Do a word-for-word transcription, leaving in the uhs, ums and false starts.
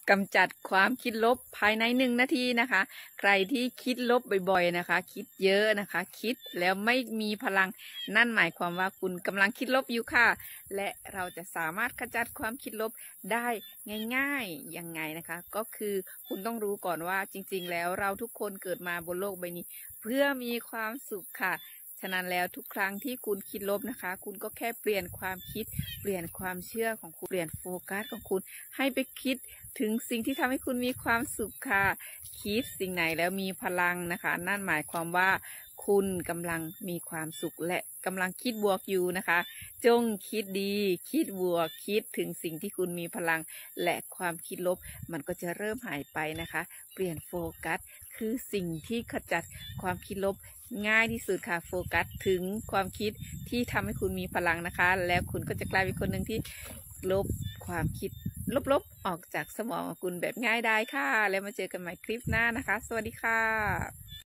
กำจัดความคิดลบภายในหนึ่งนาทีนะคะใครที่คิดลบบ่อยๆนะคะคิดเยอะนะคะคิดแล้วไม่มีพลังนั่นหมายความว่าคุณกำลังคิดลบอยู่ค่ะและเราจะสามารถขจัดความคิดลบได้ง่ายๆยังไงนะคะก็คือคุณต้องรู้ก่อนว่าจริงๆแล้วเราทุกคนเกิดมาบนโลกใบนี้เพื่อมีความสุขค่ะฉะนั้นแล้วทุกครั้งที่คุณคิดลบนะคะคุณก็แค่เปลี่ยนความคิดเปลี่ยนความเชื่อของคุณเปลี่ยนโฟกัสของคุณให้ไปคิดถึงสิ่งที่ทำให้คุณมีความสุขค่ะคิดสิ่งไหนแล้วมีพลังนะคะนั่นหมายความว่าคุณกำลังมีความสุขและกำลังคิดบวกอยู่นะคะจงคิดดีคิดบวกคิดถึงสิ่งที่คุณมีพลังและความคิดลบมันก็จะเริ่มหายไปนะคะเปลี่ยนโฟกัสคือสิ่งที่ขจัดความคิดลบง่ายที่สุดค่ะโฟกัสถึงความคิดที่ทำให้คุณมีพลังนะคะแล้วคุณก็จะกลายเป็นคนหนึ่งที่ลบความคิดลบๆออกจากสมองของคุณแบบง่ายได้ค่ะแล้วมาเจอกันใหม่คลิปหน้านะคะสวัสดีค่ะ